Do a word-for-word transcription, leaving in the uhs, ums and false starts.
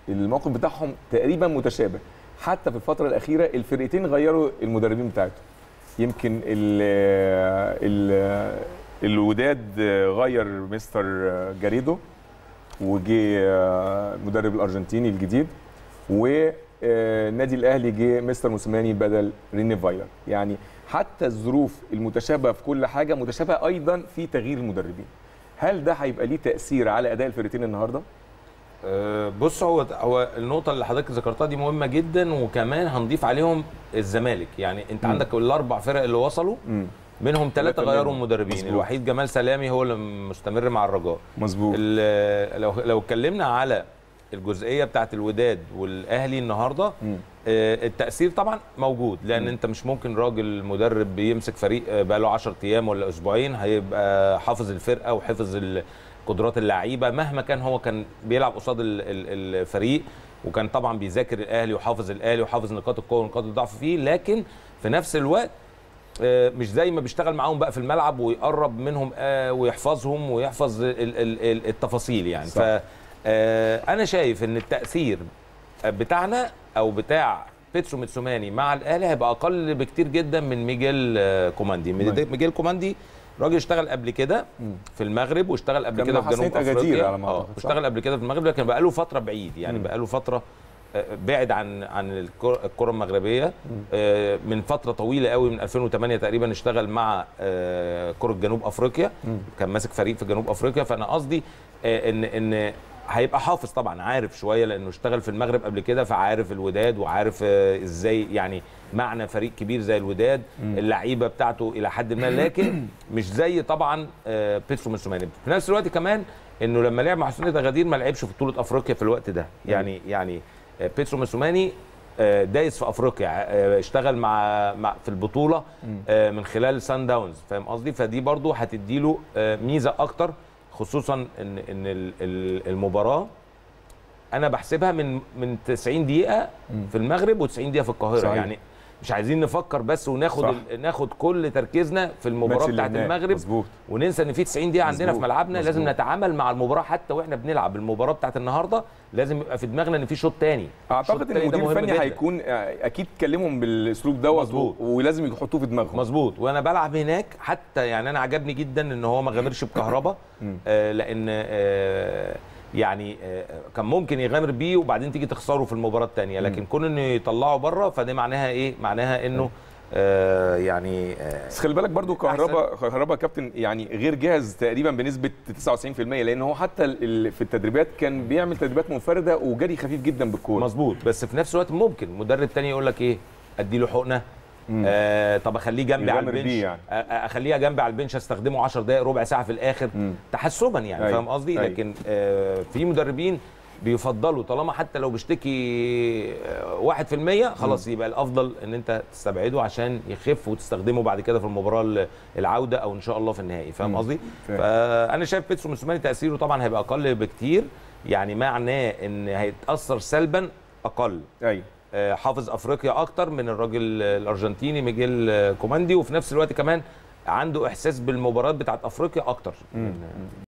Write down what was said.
الموقف بتاعهم تقريبا متشابه. حتى في الفتره الاخيره الفرقتين غيروا المدربين بتاعتهم. يمكن ال ال الوداد غير مستر جاريدو وجي المدرب الارجنتيني الجديد، والنادي الاهلي جه مستر موسيماني بدل ريني فايلر. يعني حتى الظروف المتشابهه في كل حاجه متشابهه ايضا في تغيير المدربين. هل ده هيبقى ليه تاثير على اداء الفرقتين النهارده؟ أه بص، هو هو النقطه اللي حضرتك ذكرتها دي مهمه جدا، وكمان هنضيف عليهم الزمالك. يعني انت م. عندك الاربع فرق اللي وصلوا م. منهم ثلاثه غيروا مدربين. مزبوط. الوحيد جمال سلامي هو اللي مستمر مع الرجاء. مظبوط. لو لو اتكلمنا على الجزئيه بتاعه الوداد والاهلي النهارده، آه التاثير طبعا موجود، لان م. انت مش ممكن راجل مدرب بيمسك فريق بقى له عشرة ايام ولا اسبوعين هيبقى حافظ الفرقه وحافظ قدرات اللعيبه مهما كان هو كان بيلعب قصاد الفريق، وكان طبعا بيذاكر الاهلي وحافظ الاهلي وحافظ نقاط القوه ونقاط الضعف فيه، لكن في نفس الوقت مش زي ما بيشتغل معاهم بقى في الملعب ويقرب منهم ويحفظهم ويحفظ التفاصيل. يعني فانا شايف ان التاثير بتاعنا او بتاع بيتسو موسيماني مع الاهلي هيبقى اقل بكتير جدا من ميجيل كوماندي. ميجيل كوماندي راجل اشتغل قبل كده في المغرب واشتغل قبل كده في جنوب افريقيا، اه واشتغل قبل كده في المغرب، لكن بقى له فتره بعيد. يعني بقى له فتره بعد عن عن الكره المغربيه من فتره طويله قوي، من ألفين وثمانية تقريبا اشتغل مع كره جنوب افريقيا، كان ماسك فريق في جنوب افريقيا. فانا قصدي ان ان هيبقى حافظ طبعا، عارف شويه لانه اشتغل في المغرب قبل كده، فعارف الوداد وعارف ازاي يعني معنى فريق كبير زي الوداد، اللعيبه بتاعته الى حد ما، لكن مش زي طبعا بيتسو موسيماني. في نفس الوقت كمان انه لما لعب مع حسنية أغادير ما لعبش في بطوله افريقيا في الوقت ده. يعني يعني بيتسو موسيماني دايس في افريقيا، اشتغل مع, مع في البطوله من خلال سان داونز، فاهم قصدي؟ فدي برضو هتدي له ميزه اكتر، خصوصا ان ان المباراه انا بحسبها من من تسعين دقيقه في المغرب وتسعين دقيقه في القاهره. صحيح. يعني مش عايزين نفكر بس وناخد ناخد كل تركيزنا في المباراه بتاعت المغرب. مزبوط. وننسى ان في تسعين دقيقه عندنا مزبوط. في ملعبنا. مزبوط. لازم نتعامل مع المباراه حتى واحنا بنلعب. المباراه بتاعت النهارده لازم يبقى في دماغنا ان في شوط ثاني. اعتقد ان المدير الفني هيكون اكيد كلمهم بالاسلوب دوت، ولازم يحطوه في دماغهم. مظبوط. وانا بلعب هناك حتى، يعني انا عجبني جدا ان هو ما غامرش بكهربا، آه لان آه يعني كان ممكن يغامر بيه وبعدين تيجي تخسره في المباراه الثانيه، لكن كون انه يطلعه بره فده معناها ايه؟ معناها انه آه يعني آه بس خلي بالك برضو كهربا كهربا كابتن يعني غير جاهز تقريبا بنسبه تسعة وتسعين بالمية، لان هو حتى في التدريبات كان بيعمل تدريبات منفرده وجري خفيف جدا بالكوره. مظبوط. بس في نفس الوقت ممكن مدرب ثاني يقول لك ايه؟ ادي له حقنه، آه طب اخليه جنبي على البنش، يعني. اخليها جنبي على البنش استخدمه عشر دقائق ربع ساعه في الاخر مم. تحسبا، يعني أي. فاهم قصدي؟ لكن آه في مدربين بيفضلوا طالما حتى لو بيشتكي واحد في المية خلاص مم. يبقى الافضل ان انت تستبعده عشان يخف وتستخدمه بعد كده في المباراه العوده او ان شاء الله في النهائي، فاهم قصدي؟ فانا شايف بيتسو موسيماني تاثيره طبعا هيبقى اقل بكتير، يعني معناه ان هيتاثر سلبا اقل. ايوه. حافظ افريقيا اكتر من الراجل الارجنتيني ميجيل كوماندي، وفي نفس الوقت كمان عنده احساس بالمباريات بتاعت افريقيا اكتر.